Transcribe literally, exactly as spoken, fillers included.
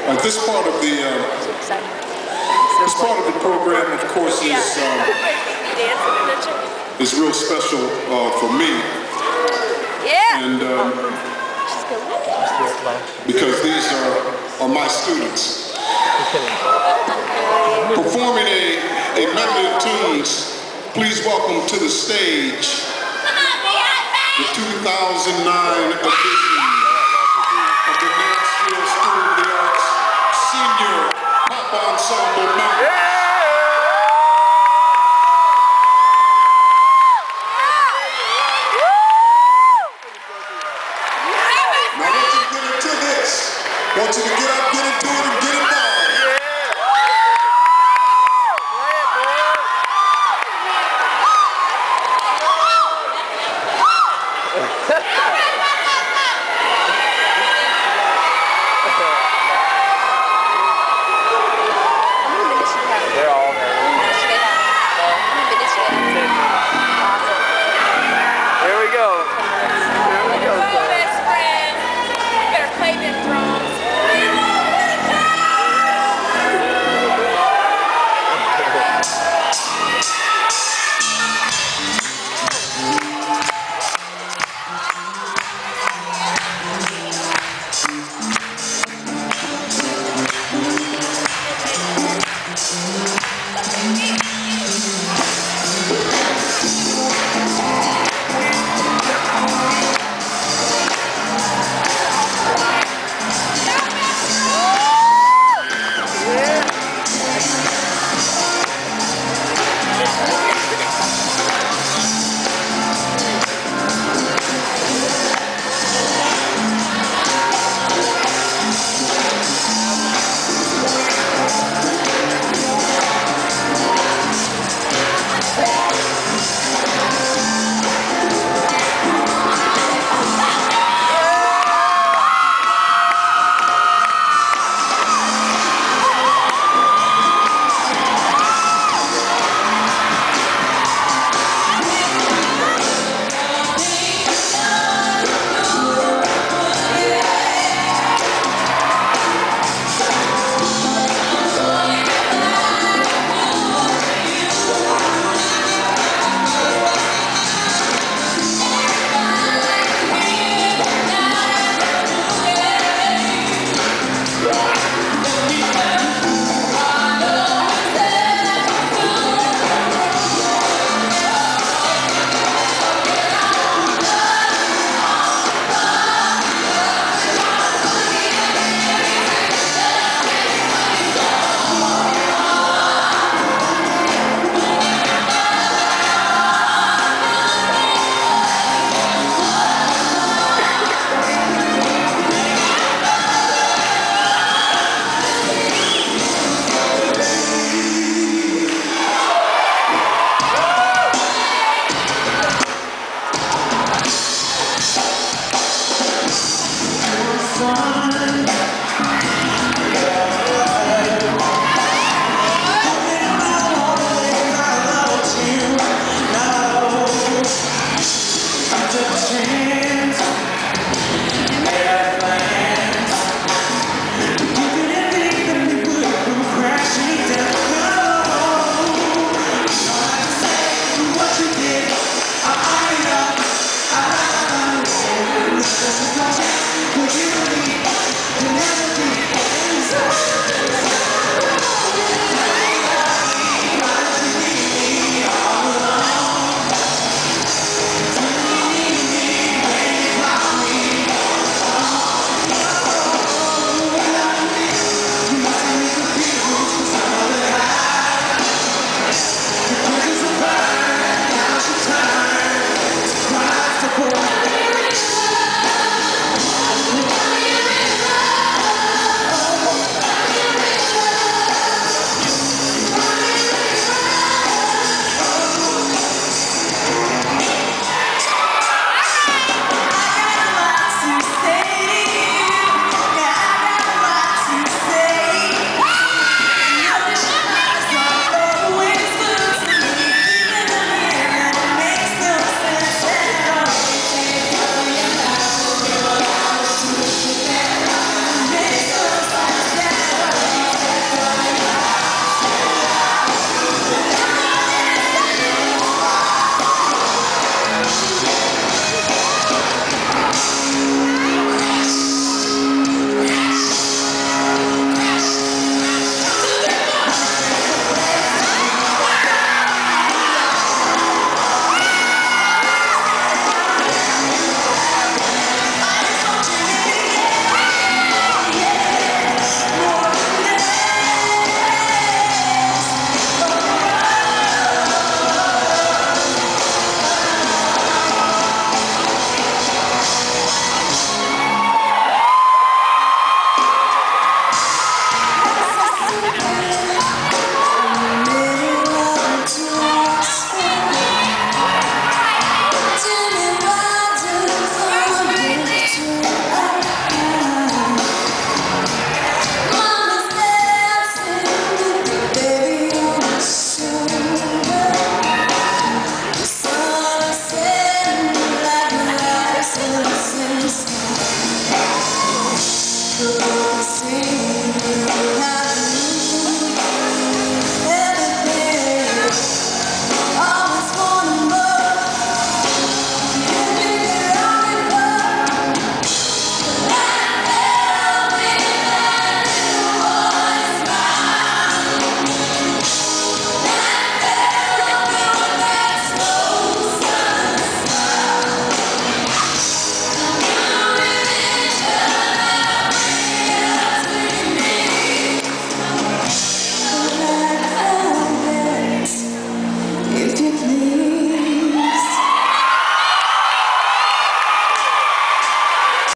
Uh, this part of the uh, this part of the program, of course, is um, is real special uh, for me. Yeah. And um, because these are are my students performing a a medley of tunes. Please welcome to the stage the two thousand nine edition of the Nashville School of the Arts Senior Pop Ensemble members. Now I want you to get into this. I want you to get up, get into it, and get it done. Sun